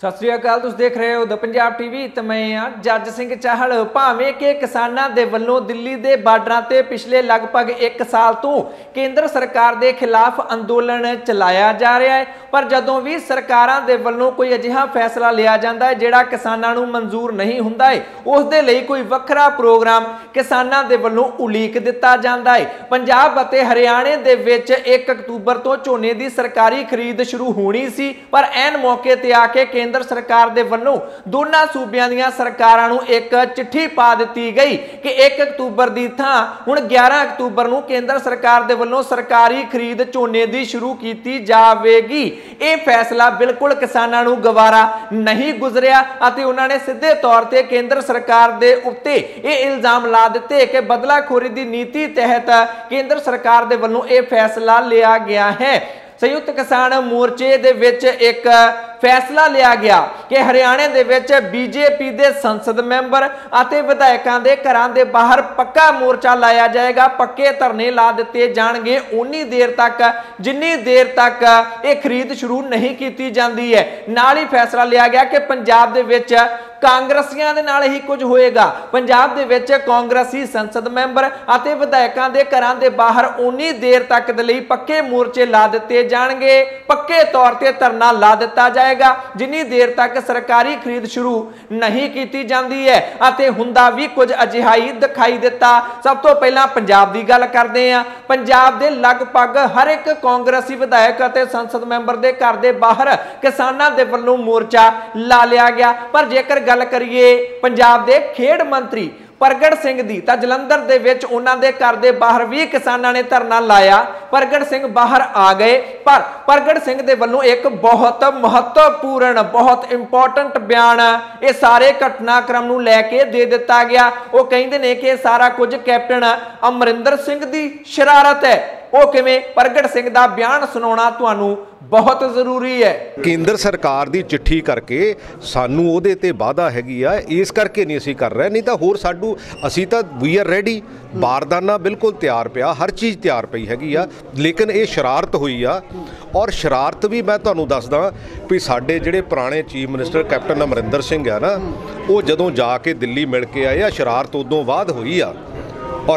सत श्री अकाल, तुसीं देख रहे हो द पंजाब टीवी ते मैं हां जज सिंह चाहल। भावें कि किसानां दे वल्लों दिल्ली दे बार्डरां ते पिछले लगभग 1 साल तो केंद्र सरकार दे खिलाफ अंदोलन चलाया जा रहा है, पर जदों भी सरकारां दे वल्लों कोई अजिहा फैसला लिया जाता है जिहड़ा किसानां नूं मंजूर नहीं हुंदा है, उस दे लई कोई वखरा प्रोग्राम किसानां दे वल्लों उलीक दिता जाता है। पंजाब अते हरियाणे दे विच 1 अक्तूबर तो झोने की सरकारी खरीद शुरू होनी सी, पर ऐन मौके ते आके केंद्र सरकार दे वल्लों दोनों सूबियां दीयां सरकारां नूं एक चिट्ठी पा दित्ती गई कि 1 अक्तूबर दी थां हुण 11 अक्तूबर नूं केंद्र सरकार दे वल्लों सरकारी खरीद झोने दी शुरू कीती जावेगी। यह फैसला बिल्कुल किसानां नूं गवारा नहीं गुजरिया अते उन्हां ने सीधे तौर ते केंद्र सरकार दे उत्ते यह इल्जाम ला दित्ते कि बदलाखोरी दी नीति तहत केंद्र सरकार दे वल्लों यह फैसला लिया गया है। संयुक्त किसान मोर्चे दे विच एक फैसला लिया गया कि हरियाणे दे विच बीजेपी दे संसद मैंबर अते विधायकों के घरां दे बाहर पक्का मोर्चा लाया जाएगा, पक्के धरने ला दिते जाणगे उन्नी देर तक जिन्नी देर तक ये खरीद शुरू नहीं की जाती है। नाल ही फैसला लिया गया कि पंजाब दे विच कांग्रसियां दे नाल ही कुछ होएगा। पंजाब दे विच कांग्रेसी संसद मैंबर अते विधायकों के घरां दे बाहर उन्नी देर तक दे लई पक्के मोर्चे ला दिते जाणगे, पक्के तौर ते धरना ला दिता जाएगा जिन्नी देर तक सरकारी खरीद शुरू नहीं की जाती है। अते हुंदा भी कुछ अजिहा ही दिखाई दिता। सब तो पहला पंजाब की गल करते हैं। पंजाब दे लगभग हर एक कांग्रेसी विधायक अते संसद मैंबर दे घर दे बाहर किसानां दे वल्लों मोर्चा ला लिया गया। पर जेकर गल करिए पंजाब दे खेड मंत्री परगट सिंह दी तां जलंधर दे विच उन्हां दे घर दे बाहर भी किसानां ने धरना लाया। परगट सिंह बाहर आ गए, पर परगट सिंह दे वल्लों एक बहुत महत्वपूर्ण बहुत इंपॉर्टेंट बयान ये सारे घटनाक्रम नूं लैके दे दिता गया। वो कहिंदे ने कि सारा कुछ कैप्टन अमरिंदर सिंह दी शरारत है। वो किवें परगट सिंह दा बयान सुनाउणा तुहानूं बहुत जरूरी है। केंद्र सरकार की चिट्ठी करके सानू उहदे ते वादा हैगी आ, इस करके नहीं असीं कर रहे, नहीं तो होर साडू असीं तां वी आर रेडी, बारदाना बिल्कुल तैयार पिया, हर चीज़ तैयार पई हैगी आ, लेकिन ये शरारत हुई आ। और शरारत भी मैं तुहानूं दसदा भी साडे जिहड़े पुराने chief minister captain Amarinder Singh आ ना, वो जदों जाके दिल्ली मिल के आए आ, शरारत उदों बाद हुई आ। और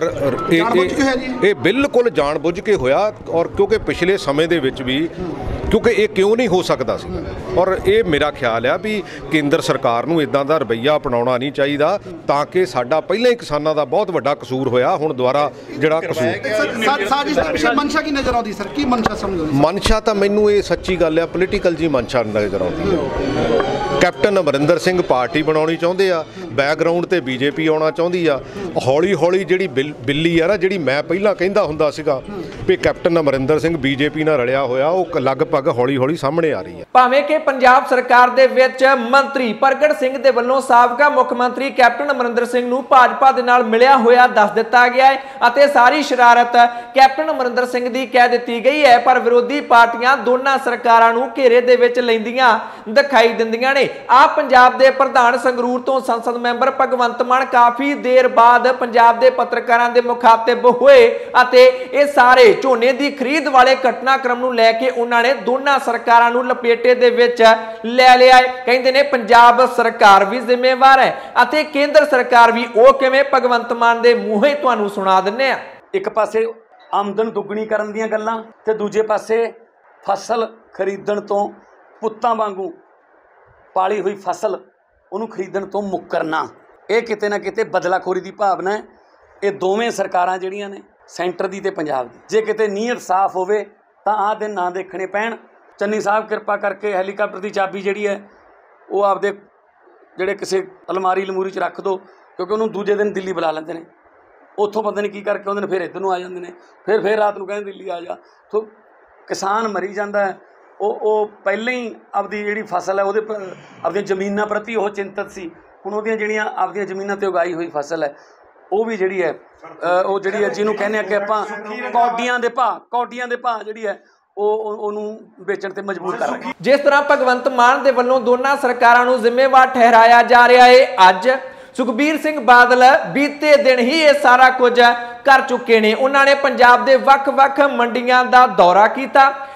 ये बिल्कुल जानबुझ के होया। और क्योंकि पिछले समय दे विच भी क्योंकि ये क्यों नहीं हो सकता सी, और ये मेरा ख्याल है भी केंद्र सरकार नूं इदां दा रवैया अपनाउणा नहीं चाहिदा, ताकि साडा पहले ही किसानां दा बहुत वड्डा कसूर होया, हुण दुबारा जिहड़ा कसूर मनशा की नज़र आउंदी सर, की मनशा समझो? मनशा तां मैनूं ये सच्ची गल है पोलीटिकल जी मनशा नज़र आउंदी है। कैप्टन अमरिंदर सिंह पार्टी बनाउणी चाहुंदे आ, बैकग्राउंड ते बीजेपी आउणा चाहुंदी आ। हौली हौली जिहड़ी बिल्ली आ ना, जिहड़ी मैं पहिलां कहिंदा हुंदा सीगा भी कैप्टन अमरिंदर सिंह बीजेपी नाल रलिया होया, वो लगभग हौली हौली सामने आ रही है। भावें कि पंजाब सरकार दे विच मंत्री परगट सिंह दे वल्लों साबका मुख मंत्री कैप्टन अमरिंदर सिंह नूं भाजपा दे नाल मिलिया होया दस दिता गया है अते सारी शरारत कैप्टन अमरिंदर सिंह दी कह दित्ती गई है, पर विरोधी पार्टियां दोनां सरकारां नूं घेरे दे विच लैंदियां दिखाई दिंदियां ने। आप पंजाब दे प्रधान संगरूर तो संसद मैंबर भगवंत मान काफी देर बाद पंजाब दे पत्रकारां दे मुखातिब होए अते ये सारे झोने दी खरीद वाले घटनाक्रम नूं लैके उन्हां ने दोनां सरकारां नूं लपेटे दे विच लै लिया है। कहिंदे ने पंजाब सरकार भी जिम्मेवार है अते केंद्र सरकार भी। ओ किवें भगवंत मान दे मूंहों तुहानूं सुना दिंदे आ। एक पासे आमदन दुगनी करन दीयां गल्लां ते दूजे पासे फसल खरीदण तो पुत्तां वांगू पाली हुई फसल उन्होंने खरीदण तो मुकरना, ये किते ना किते बदलाखोरी की भावना है। ये दोवें सरकारां जिहड़ियां ने सेंटर दी ते पंजाब दी, जे किते नीयत साफ होवे तां आह दिन ना देखने पैण। चन्नी साहब कृपा करके हैलीकाप्टर की चाबी जिहड़ी है वो आपदे जिहड़े किसी अलमारी लमूरी च रख दो, क्योंकि उन्होंने दूजे दिन दिल्ली बुला लैंदे ने, उत्थों पता नहीं की करके आउंदे ने, फिर इधर नूं आ जांदे ने, फिर रात नूं कहंदे दिल्ली आ जा। तो किसान मरी जांदा है। वो पहले ही आपकी जी फसल है वो अपनी जमीनों प्रति वो चिंतित सी। हुण उहदियां जिहड़ियां आपदियां जमीनों ते उगाई हुई फसल है वो भी जिहड़ी है वो जिहड़ी है जिन्हों कहने कि आपां कौडियां दे भाव जिहड़ी है बेचण ते मजबूर कर रहे। जिस तरह भगवंत मान दे वल्लों दोनों सरकारां नूं जिम्मेवार ठहराया जा रहा है, अज सुखबीर सिंह बादल बीते दिन ही ये सारा कुछ कर चुके ने। उन्होंने पंजाब दे वख-वख मंडियां दा दौरा किया,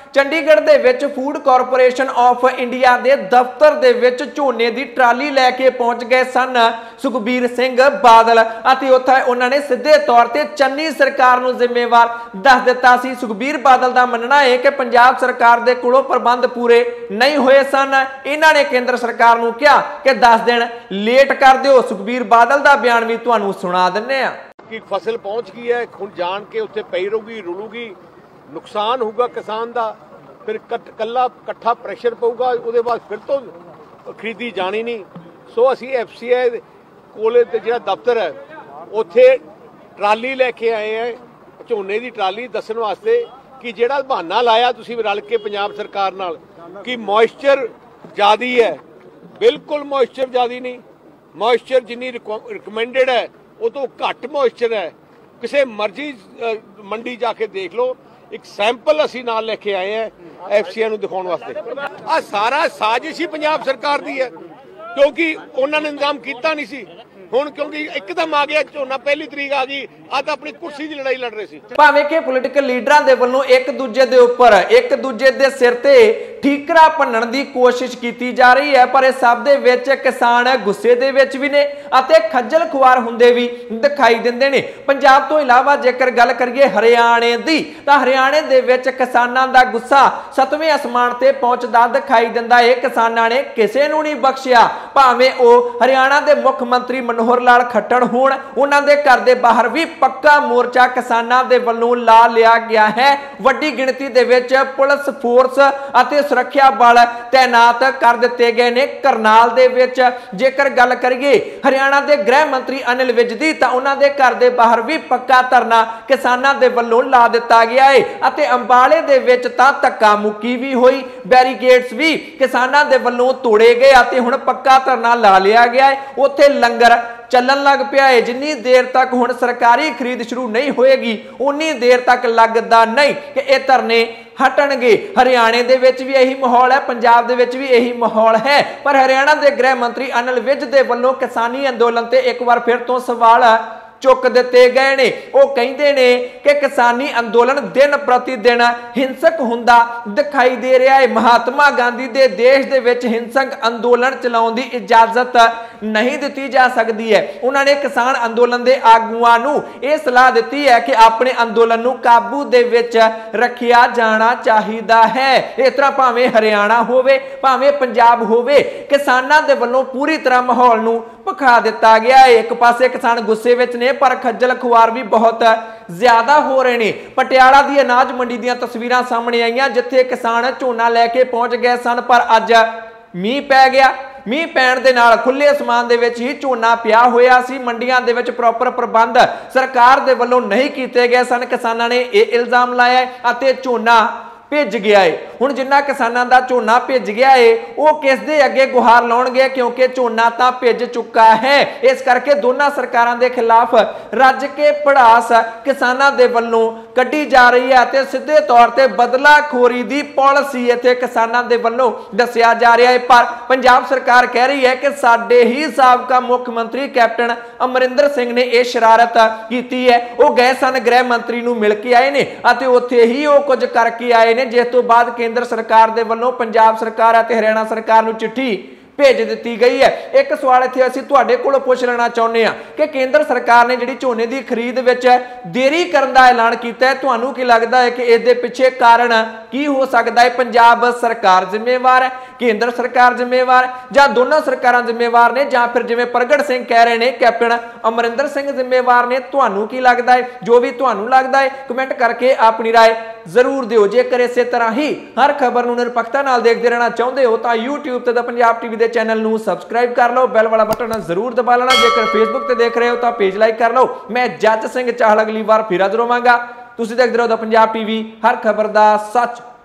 ਚੰਡੀਗੜ੍ਹ ਦੇ ਵਿੱਚ ਫੂਡ ਕਾਰਪੋਰੇਸ਼ਨ ਆਫ ਇੰਡੀਆ ਦੇ ਦਫ਼ਤਰ ਦੇ ਵਿੱਚ ਝੋਨੇ ਦੀ ਟਰਾਲੀ ਲੈ ਕੇ ਪਹੁੰਚ ਗਏ ਸਨ ਸੁਖਬੀਰ ਸਿੰਘ ਬਾਦਲ ਅਤੇ ਉੱਥੇ ਉਹਨਾਂ ਨੇ ਸਿੱਧੇ ਤੌਰ ਤੇ ਚੰਨੀ ਸਰਕਾਰ ਨੂੰ ਜ਼ਿੰਮੇਵਾਰ ਦੱਸ ਦਿੱਤਾ ਸੀ। ਸੁਖਬੀਰ ਬਾਦਲ ਦਾ ਮੰਨਣਾ ਹੈ ਕਿ ਪੰਜਾਬ ਸਰਕਾਰ ਦੇ ਕੋਲੋਂ ਪ੍ਰਬੰਧ ਪੂਰੇ ਨਹੀਂ ਹੋਏ ਸਨ। ਇਹਨਾਂ ਨੇ ਕੇਂਦਰ ਸਰਕਾਰ ਨੂੰ ਕਿਹਾ ਕਿ 10 ਦਿਨ ਲੇਟ ਕਰ ਦਿਓ। ਸੁਖਬੀਰ ਬਾਦਲ ਦਾ ਬਿਆਨ ਵੀ ਤੁਹਾਨੂੰ ਸੁਣਾ ਦਿੰਨੇ ਆ ਕਿ ਫਸਲ ਪਹੁੰਚ ਗਈ ਹੈ, ਹੁਣ ਜਾਣ ਕੇ ਉੱਥੇ ਪਈ ਰਹੂਗੀ, ਰੁਲੂਗੀ, ਨੁਕਸਾਨ ਹੋਊਗਾ ਕਿਸਾਨ ਦਾ, ਫਿਰ ਕੱਲਾ ਇਕੱਠਾ ਪ੍ਰੈਸ਼ਰ ਪਊਗਾ, ਉਹਦੇ ਬਾਅਦ ਫਿਰ ਤੋਂ ਖਰੀਦੀ ਜਾਣੀ ਨਹੀਂ। ਸੋ ਅਸੀਂ FCI ਕੋਲੇ ਤੇ ਜਿਹੜਾ ਦਫ਼ਤਰ ਹੈ ਉੱਥੇ ਟਰਾਲੀ ਲੈ ਕੇ ਆਏ ਹੈ, ਝੋਨੇ ਦੀ ਟਰਾਲੀ, ਦੱਸਣ ਵਾਸਤੇ ਕਿ ਜਿਹੜਾ ਬਹਾਨਾ ਲਾਇਆ ਤੁਸੀਂ ਰਲ ਕੇ ਪੰਜਾਬ ਸਰਕਾਰ ਨਾਲ ਕਿ ਮੋਇਸਚਰ ਜ਼ਿਆਦੀ ਹੈ, ਬਿਲਕੁਲ ਮੋਇਸਚਰ ਜ਼ਿਆਦੀ ਨਹੀਂ। ਮੋਇਸਚਰ ਜਿੰਨੀ ਰਿਕਮੈਂਡਡ ਹੈ ਉਹ ਤੋਂ ਘੱਟ ਮੋਇਸਚਰ ਹੈ। ਕਿਸੇ ਮਰਜ਼ੀ ਮੰਡੀ ਜਾ ਕੇ ਦੇਖ ਲਓ, ਇੱਕ ਸੈਂਪਲ ਅਸੀਂ ਨਾਲ ਲੈ ਕੇ ਆਏ ਹਾਂ FCI ਨੂੰ ਦਿਖਾਉਣ ਵਾਸਤੇ। ਆ ਸਾਰਾ ਸਾਜ਼ਿਸ਼ ਹੀ ਪੰਜਾਬ ਸਰਕਾਰ ਦੀ ਹੈ, ਕਿਉਂਕਿ ਉਹਨਾਂ ਨੇ ਇੰਤਜ਼ਾਮ ਕੀਤਾ ਨਹੀਂ ਸੀ। ਹੁਣ ਕਿਉਂਕਿ ਇੱਕਦਮ ਆ ਗਿਆ ਝੋਨਾ, ਪਹਿਲੀ ਤਰੀਕ ਆ ਗਈ, ਆ ਤਾਂ ਆਪਣੀ ਕੁਰਸੀ ਦੀ ਲੜਾਈ ਲੜ ਰਹੇ ਸੀ। ਭਾਵੇਂ ਕਿ ਪੋਲੀਟੀਕਲ ਲੀਡਰਾਂ ਦੇ ਵੱਲੋਂ ਇੱਕ ਦੂਜੇ ਦੇ ਉੱਪਰ, ਇੱਕ ਦੂਜੇ ਦੇ ਸਿਰ ਤੇ ਠੀਕਰਾ ਭੰਨਣ ਦੀ ਕੋਸ਼ਿਸ਼ ਕੀਤੀ ਜਾ ਰਹੀ ਹੈ, ਪਰ ਇਹ ਸਭ ਦੇ ਵਿੱਚ ਕਿਸਾਨ ਗੁੱਸੇ ਦੇ ਵਿੱਚ ਵੀ ਨੇ ਅਤੇ ਖੱਜਲ ਖੁਆਰ ਹੁੰਦੇ ਵੀ ਦਿਖਾਈ ਦਿੰਦੇ ਨੇ। ਪੰਜਾਬ ਤੋਂ ਇਲਾਵਾ ਜੇਕਰ ਗੱਲ ਕਰੀਏ ਹਰਿਆਣੇ ਦੀ, ਤਾਂ ਹਰਿਆਣੇ ਦੇ ਵਿੱਚ ਕਿਸਾਨਾਂ ਦਾ ਗੁੱਸਾ 7ਵੇਂ ਅਸਮਾਨ ਤੇ ਪਹੁੰਚਦਾ ਦਿਖਾਈ ਦਿੰਦਾ ਹੈ। ਕਿਸਾਨਾਂ ਨੇ ਕਿਸੇ ਨੂੰ ਨਹੀਂ ਬਖਸ਼ਿਆ, ਭਾਵੇਂ ਉਹ ਹਰਿਆਣਾ ਦੇ ਮੁੱਖ ਮੰਤਰੀ ਮਨੋਹਰ ਲਾਲ ਖੱਟੜ ਹੋਣ। ਉਹਨਾਂ ਦੇ ਘਰ ਦੇ ਬਾਹਰ ਵੀ ਪੱਕਾ ਮੋਰਚਾ ਕਿਸਾਨਾਂ ਦੇ ਵੱਲੋਂ ਲਾ ਲਿਆ ਗਿਆ ਹੈ। ਵੱਡੀ ਗਿਣਤੀ ਦੇ ਵਿੱਚ ਪੁਲਿਸ ਫੋਰਸ ਅਤੇ ਸੁਰੱਖਿਆ ਬਲ ਤੈਨਾਤ ਕਰ ਦਿੱਤੇ ਗਏ ਨੇ ਕਰਨਾਲ ਦੇ ਵਿੱਚ। ਜੇਕਰ ਗੱਲ ਕਰੀਏ ਹਰਿਆਣਾ ਦੇ ਗ੍ਰਹਿ ਮੰਤਰੀ ਅਨਿਲ ਵਿਜ ਦੀ, ਤਾਂ ਉਹਨਾਂ ਦੇ ਘਰ ਦੇ ਬਾਹਰ ਵੀ ਪੱਕਾ ਧਰਨਾ ਕਿਸਾਨਾਂ ਦੇ ਵੱਲੋਂ ਲਾ ਦਿੱਤਾ ਗਿਆ ਹੈ ਅਤੇ ਅੰਬਾਲੇ ਦੇ ਵਿੱਚ ਤਾਂ ਧੱਕਾ ਮੁੱਕੀ ਵੀ ਹੋਈ, ਬੈਰੀਕੇਡਸ ਵੀ ਕਿਸਾਨਾਂ ਦੇ ਵੱਲੋਂ ਤੋੜੇ ਗਏ ਅਤੇ ਹੁਣ ਪੱਕਾ ਧਰਨਾ ਲਾ ਲਿਆ ਗਿਆ ਹੈ। ਉੱਥੇ ਲੰਗਰ ਚੱਲਣ ਲੱਗ ਪਿਆ ਹੈ। ਜਿੰਨੀ ਦੇਰ ਤੱਕ ਹੁਣ ਸਰਕਾਰੀ ਖਰੀਦ ਸ਼ੁਰੂ ਨਹੀਂ ਹੋਏਗੀ ਉਨੀ ਦੇਰ ਤੱਕ ਲੱਗਦਾ ਨਹੀਂ ਕਿ ਇਹ ਧਰਨੇ ਹਟਣਗੇ। ਹਰਿਆਣੇ ਦੇ ਵਿੱਚ ਵੀ ਇਹੀ ਮਾਹੌਲ ਹੈ, ਪੰਜਾਬ ਦੇ ਵਿੱਚ ਵੀ ਇਹੀ ਮਾਹੌਲ ਹੈ, ਪਰ ਹਰਿਆਣਾ ਦੇ ਗ੍ਰਹਿ ਮੰਤਰੀ ਅਨਿਲ ਵਿਜ ਦੇ ਵੱਲੋਂ ਕਿਸਾਨੀ ਅੰਦੋਲਨ ਤੇ ਇੱਕ ਵਾਰ ਫਿਰ ਤੋਂ ਸਵਾਲ ਚੁੱਕ ਦਿੱਤੇ ਗਏ ਨੇ। ਉਹ ਕਹਿੰਦੇ ਨੇ ਕਿ ਕਿਸਾਨੀ ਅੰਦੋਲਨ ਦਿਨ ਪ੍ਰਤੀ ਦਿਨ ਹਿੰਸਕ ਹੁੰਦਾ ਦਿਖਾਈ ਦੇ ਰਿਹਾ ਹੈ। ਮਹਾਤਮਾ ਗਾਂਧੀ ਦੇ ਦੇਸ਼ ਦੇ ਵਿੱਚ ਹਿੰਸਕ ਅੰਦੋਲਨ ਚਲਾਉਣ ਦੀ ਇਜਾਜ਼ਤ ਨਹੀਂ ਦਿੱਤੀ ਜਾ ਸਕਦੀ ਹੈ। ਉਹਨਾਂ ਨੇ ਕਿਸਾਨ ਅੰਦੋਲਨ ਦੇ ਆਗੂਆਂ ਨੂੰ ਇਹ ਸਲਾਹ ਦਿੱਤੀ ਹੈ ਕਿ ਆਪਣੇ ਅੰਦੋਲਨ ਨੂੰ ਕਾਬੂ ਦੇ ਵਿੱਚ ਰੱਖਿਆ ਜਾਣਾ ਚਾਹੀਦਾ ਹੈ। ਇਸ ਤਰ੍ਹਾਂ ਭਾਵੇਂ ਹਰਿਆਣਾ ਹੋਵੇ ਭਾਵੇਂ ਪੰਜਾਬ ਹੋਵੇ, ਕਿਸਾਨਾਂ ਦੇ ਵੱਲੋਂ ਪੂਰੀ ਤਰ੍ਹਾਂ ਮਾਹੌਲ ਨੂੰ ਭਖਾ ਦਿੱਤਾ ਗਿਆ ਹੈ। ਇੱਕ ਪਾਸੇ ਕਿਸਾਨ ਗੁੱਸੇ ਵਿੱਚ ਨੇ, ਪਰ ਖੱਜਲ ਖੁਆਰ ਵੀ ਬਹੁਤ ਜ਼ਿਆਦਾ ਹੋ ਰਹੇ ਨੇ। ਪਟਿਆਲਾ ਦੀ ਅਨਾਜ ਮੰਡੀ ਦੀਆਂ ਤਸਵੀਰਾਂ ਸਾਹਮਣੇ ਆਈਆਂ ਜਿੱਥੇ ਕਿਸਾਨ ਝੋਨਾ ਲੈ ਕੇ ਪਹੁੰਚ ਗਏ ਸਨ, ਪਰ ਅੱਜ ਮੀਂਹ ਪੈ ਗਿਆ। ਮੀਂਹ ਪੈਣ ਦੇ ਨਾਲ ਖੁੱਲੇ ਅਸਮਾਨ ਦੇ ਵਿੱਚ ਹੀ ਝੋਨਾ ਪਿਆ ਹੋਇਆ ਸੀ। ਮੰਡੀਆਂ ਦੇ ਵਿੱਚ ਪ੍ਰੋਪਰ ਪ੍ਰਬੰਧ ਸਰਕਾਰ ਦੇ ਵੱਲੋਂ ਨਹੀਂ ਕੀਤੇ ਗਏ ਸਨ। ਕਿਸਾਨਾਂ ਨੇ ਇਹ ਇਲਜ਼ਾਮ ਲਾਇਆ ਅਤੇ ਝੋਨਾ ਭਿੱਜ ਗਿਆ ਏ। ਹੁਣ ਜਿੰਨਾ ਕਿਸਾਨਾਂ ਦਾ ਝੋਨਾ ਭਿੱਜ ਗਿਆ ਏ ਉਹ ਕਿਸ ਦੇ ਅੱਗੇ ਗੁਹਾਰ ਲਾਉਣਗੇ, ਕਿਉਂਕਿ ਝੋਨਾ ਤਾਂ ਭਿੱਜ ਚੁੱਕਾ ਹੈ। ਇਸ ਕਰਕੇ ਦੋਨਾਂ ਸਰਕਾਰਾਂ ਦੇ ਖਿਲਾਫ ਰੱਜ ਕੇ ਭੜਾਸ ਕਿਸਾਨਾਂ ਦੇ ਵੱਲੋਂ ਕੱਢੀ ਜਾ ਰਹੀ ਹੈ ਅਤੇ ਸਿੱਧੇ ਤੌਰ ਤੇ ਬਦਲਾਖੋਰੀ ਦੀ ਪਾਲਿਸੀ ਇੱਥੇ ਕਿਸਾਨਾਂ ਦੇ ਵੱਲੋਂ ਦੱਸਿਆ ਜਾ ਰਿਹਾ ਹੈ। ਪਰ ਪੰਜਾਬ ਸਰਕਾਰ ਕਹਿ ਰਹੀ ਹੈ ਕਿ ਸਾਡੇ ਹੀ ਸਾਬਕਾ ਮੁੱਖ ਮੰਤਰੀ ਕੈਪਟਨ ਅਮਰਿੰਦਰ ਸਿੰਘ ਨੇ ਇਹ ਸ਼ਰਾਰਤ ਕੀਤੀ ਹੈ। ਉਹ ਗਏ ਸਨ ਗ੍ਰਹਿ ਮੰਤਰੀ ਨੂੰ ਮਿਲ ਕੇ ਆਏ ਨੇ ਅਤੇ ਉੱਥੇ ਹੀ ਉਹ ਕੁਝ ਕਰਕੇ ਆਏ ਨੇ, ਜਿਸ ਤੋਂ ਬਾਅਦ ਕੇਂਦਰ ਸਰਕਾਰ ਦੇ ਵੱਲੋਂ ਪੰਜਾਬ ਸਰਕਾਰ ਅਤੇ ਹਰਿਆਣਾ ਸਰਕਾਰ ਨੂੰ ਚਿੱਠੀ ਭੇਜ ਦਿੱਤੀ ਗਈ ਹੈ। ਇੱਕ ਸਵਾਲ ਇੱਥੇ ਅਸੀਂ ਤੁਹਾਡੇ ਕੋਲੋਂ ਪੁੱਛ ਲੈਣਾ ਚਾਹੁੰਦੇ ਹਾਂ ਕਿ ਕੇਂਦਰ ਸਰਕਾਰ ਨੇ ਜਿਹੜੀ ਝੋਨੇ ਦੀ ਖਰੀਦ ਵਿੱਚ ਦੇਰੀ ਕਰਨ ਦਾ ਐਲਾਨ ਕੀਤਾ ਹੈ, ਤੁਹਾਨੂੰ ਕੀ ਲੱਗਦਾ ਹੈ ਕਿ ਇਸ ਦੇ ਪਿੱਛੇ ਕਾਰਨ ਕੀ ਹੋ ਸਕਦਾ ਹੈ? ਪੰਜਾਬ ਸਰਕਾਰ ਜ਼ਿੰਮੇਵਾਰ ਹੈ, ਕੇਂਦਰ ਸਰਕਾਰ ਜ਼ਿੰਮੇਵਾਰ, ਜਾਂ ਦੋਨਾਂ ਸਰਕਾਰਾਂ ਜ਼ਿੰਮੇਵਾਰ ਨੇ, ਜਾਂ ਫਿਰ ਜਿਵੇਂ ਪ੍ਰਗਟ ਸਿੰਘ ਕਹਿ ਰਹੇ ਨੇ ਕੈਪਟਨ ਅਮਰਿੰਦਰ ਸਿੰਘ ਜ਼ਿੰਮੇਵਾਰ ਨੇ? ਤੁਹਾਨੂੰ ਕੀ ਲੱਗਦਾ ਹੈ? ਜੋ ਵੀ ਤੁਹਾਨੂੰ ਲੱਗਦਾ ਹੈ ਕਮੈਂਟ ਕਰਕੇ ਆਪਣੀ ਰਾਏ ਜ਼ਰੂਰ ਦਿਓ। ਜੇਕਰ ਇਸੇ ਤਰ੍ਹਾਂ ਹੀ ਹਰ ਖਬਰ ਨੂੰ ਨਿਰਪੱਖਤਾ ਨਾਲ ਦੇਖਦੇ ਰਹਿਣਾ ਚਾਹੁੰਦੇ ਹੋ ਤਾਂ YouTube ਤੇ ਦਾ ਪੰਜਾਬ ਟੀਵੀ ਦੇ ਚੈਨਲ ਨੂੰ ਸਬਸਕ੍ਰਾਈਬ ਕਰ ਲਓ, ਬੈਲ ਵਾਲਾ ਬਟਨ ਜ਼ਰੂਰ ਦਬਾ ਲੈਣਾ। ਜੇਕਰ Facebook ਤੇ ਦੇਖ ਰਹੇ ਹੋ ਤਾਂ ਪੇਜ ਲਾਈਕ ਕਰ ਲਓ। ਮੈਂ ਜੱਜ ਸਿੰਘ ਚਾਹਲ ਅਗਲੀ ਵਾਰ ਫਿਰ ਹਾਜ਼ਰ ਹੋਵਾਂਗਾ। ਤੁਸੀਂ ਦੇਖਦੇ ਰਹੋ ਦਾ ਪੰਜਾਬ ਟੀਵੀ, ਹਰ ਖਬਰ ਦਾ ਸੱਚ